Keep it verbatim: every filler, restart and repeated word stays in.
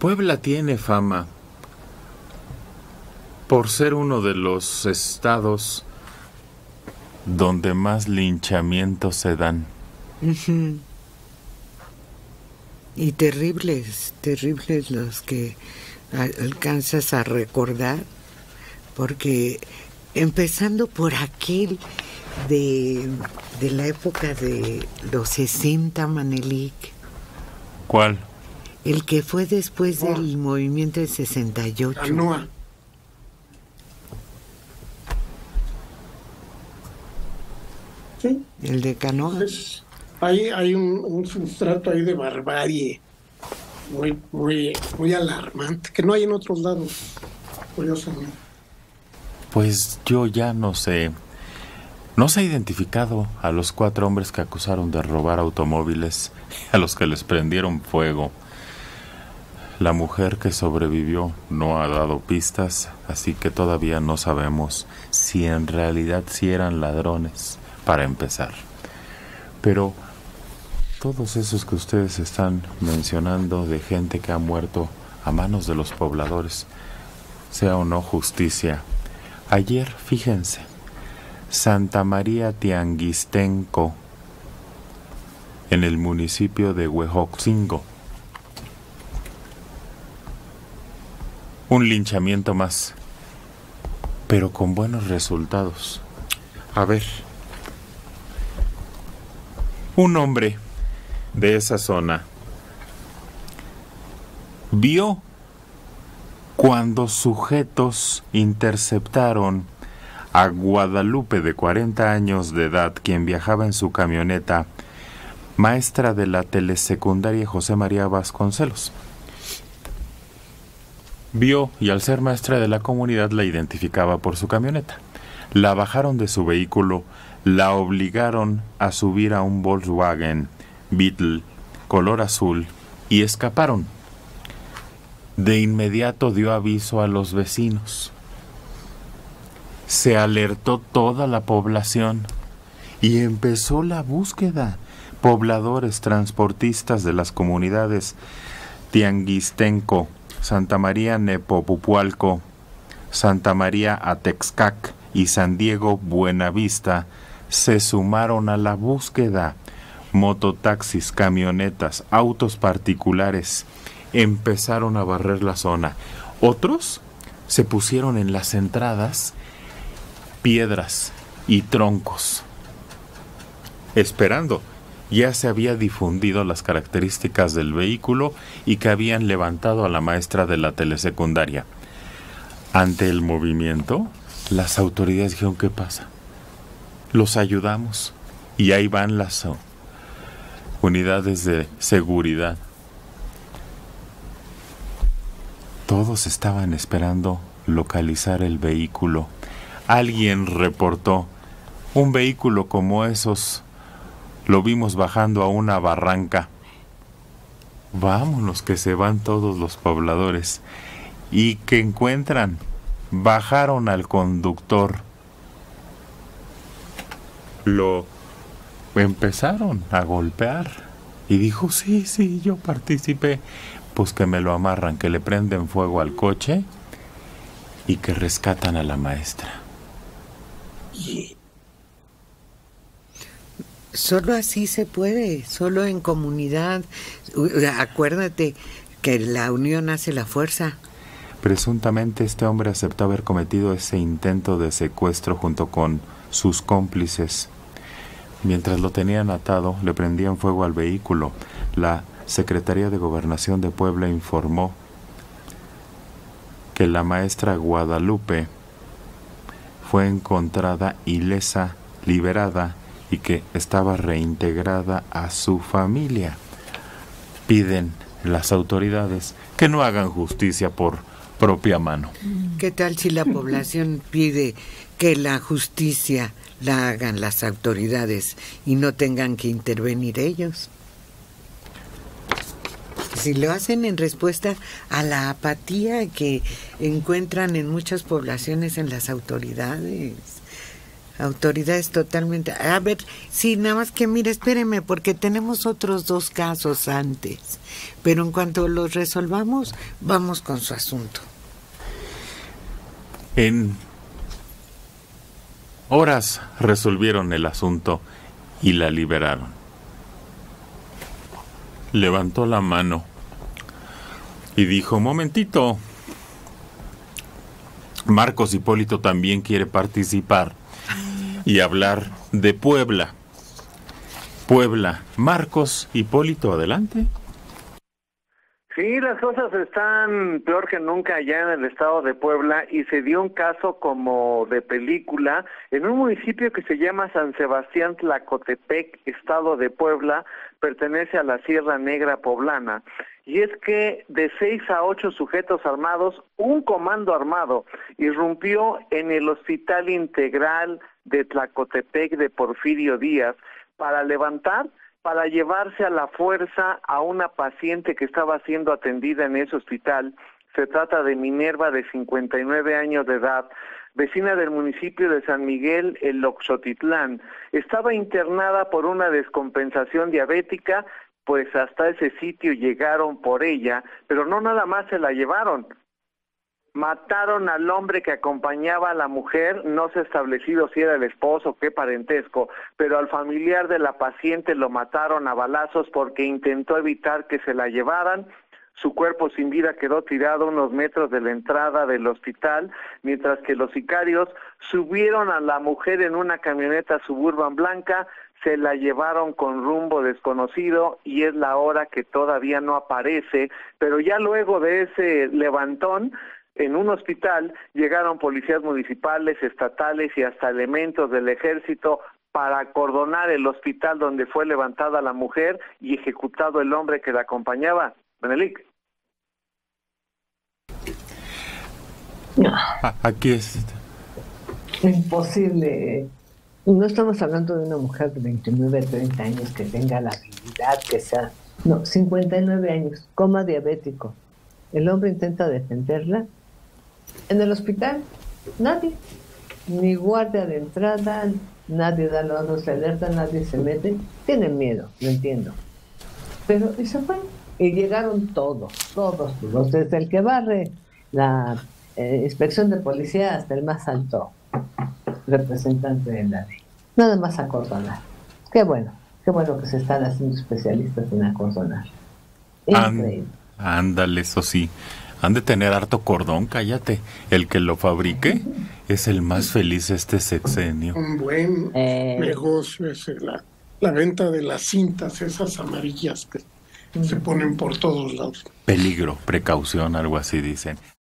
Puebla tiene fama por ser uno de los estados donde más linchamientos se dan. Uh-huh. Y terribles, terribles los que alcanzas a recordar, porque empezando por aquel de, de la época de los sesenta, Manelik. ¿Cuál? El que fue después oh. del movimiento de sesenta y ocho. Canoa. Sí. El de Canoa. Pues, hay hay un, un sustrato ahí de barbarie muy, muy, muy alarmante, que no hay en otros lados, curiosamente. Pues yo ya no sé. No se ha identificado a los cuatro hombres que acusaron de robar automóviles, a los que les prendieron fuego. La mujer que sobrevivió no ha dado pistas, así que todavía no sabemos si en realidad sí eran ladrones, para empezar. Pero todos esos que ustedes están mencionando de gente que ha muerto a manos de los pobladores, sea o no justicia. Ayer, fíjense, Santa María Tianguistenco, en el municipio de Huejotzingo. Un linchamiento más, pero con buenos resultados. A ver, un hombre de esa zona vio cuando sujetos interceptaron a Guadalupe, de cuarenta años de edad, quien viajaba en su camioneta, maestra de la telesecundaria José María Vasconcelos. Vio, y al ser maestra de la comunidad la identificaba por su camioneta. La bajaron de su vehículo, la obligaron a subir a un Volkswagen Beetle color azul y escaparon. De inmediato dio aviso a los vecinos. Se alertó toda la población y empezó la búsqueda. Pobladores, transportistas de las comunidades Tianguistenco, Santa María Nepopupualco, Santa María Atexcac y San Diego Buenavista se sumaron a la búsqueda. Mototaxis, camionetas, autos particulares empezaron a barrer la zona. Otros se pusieron en las entradas piedras y troncos, esperando. Ya se había difundido las características del vehículo y que habían levantado a la maestra de la telesecundaria. Ante el movimiento, las autoridades dijeron: ¿qué pasa? Los ayudamos. Y ahí van las unidades de seguridad. Todos estaban esperando localizar el vehículo. Alguien reportó: un vehículo como esos lo vimos bajando a una barranca. Vámonos, que se van todos los pobladores. ¿Y que encuentran? Bajaron al conductor. Lo empezaron a golpear. Y dijo: sí, sí, yo participé. Pues que me lo amarran, que le prenden fuego al coche y que rescatan a la maestra. Y solo así se puede, solo en comunidad. Acuérdate que la unión hace la fuerza. Presuntamente este hombre aceptó haber cometido ese intento de secuestro junto con sus cómplices. Mientras lo tenían atado, le prendían fuego al vehículo. La Secretaría de Gobernación de Puebla informó que la maestra Guadalupe fue encontrada ilesa, liberada, y que estaba reintegrada a su familia. Piden las autoridades que no hagan justicia por propia mano. ¿Qué tal si la población pide que la justicia la hagan las autoridades y no tengan que intervenir ellos? Si lo hacen en respuesta a la apatía que encuentran en muchas poblaciones en las autoridades. Autoridades totalmente. A ver, sí, nada más que mire, espéreme, porque tenemos otros dos casos antes. Pero en cuanto los resolvamos, vamos con su asunto. En horas resolvieron el asunto y la liberaron. Levantó la mano y dijo, momentito, Marcos Hipólito también quiere participar y hablar de Puebla. Puebla, Marcos Hipólito, adelante. Sí, las cosas están peor que nunca allá en el estado de Puebla y se dio un caso como de película en un municipio que se llama San Sebastián Tlacotepec, estado de Puebla, pertenece a la Sierra Negra poblana. Y es que de seis a ocho sujetos armados, un comando armado irrumpió en el Hospital Integral de Tlacotepec de Porfirio Díaz para levantar para llevarse a la fuerza a una paciente que estaba siendo atendida en ese hospital. Se trata de Minerva, de cincuenta y nueve años de edad, vecina del municipio de San Miguel, el Oxotitlán. Estaba internada por una descompensación diabética, pues hasta ese sitio llegaron por ella, pero no nada más se la llevaron. Mataron al hombre que acompañaba a la mujer, no se ha establecido si era el esposo o qué parentesco, pero al familiar de la paciente lo mataron a balazos porque intentó evitar que se la llevaran. Su cuerpo sin vida quedó tirado a unos metros de la entrada del hospital, mientras que los sicarios subieron a la mujer en una camioneta Suburban blanca, se la llevaron con rumbo desconocido y es la hora que todavía no aparece, pero ya luego de ese levantón, en un hospital llegaron policías municipales, estatales y hasta elementos del ejército para acordonar el hospital donde fue levantada la mujer y ejecutado el hombre que la acompañaba. Benelic. No. Aquí es. Imposible. No estamos hablando de una mujer de veintinueve, treinta años que tenga la habilidad que sea. No, cincuenta y nueve años, coma diabético. El hombre intenta defenderla. En el hospital, nadie. Ni guardia de entrada, nadie da la orden de alerta, nadie se mete. Tienen miedo, lo entiendo. Pero, y se fue. Y llegaron todos, todos, todos, desde el que barre la eh, inspección de policía hasta el más alto representante de la ley. Nada más acordonar. Qué bueno, qué bueno que se están haciendo especialistas en acordonar. Increíble. Ándale, eso sí. Han de tener harto cordón, cállate. El que lo fabrique es el más feliz este sexenio. Un buen Eh. negocio es la, la venta de las cintas, esas amarillas que se ponen por todos lados. Peligro, precaución, algo así dicen.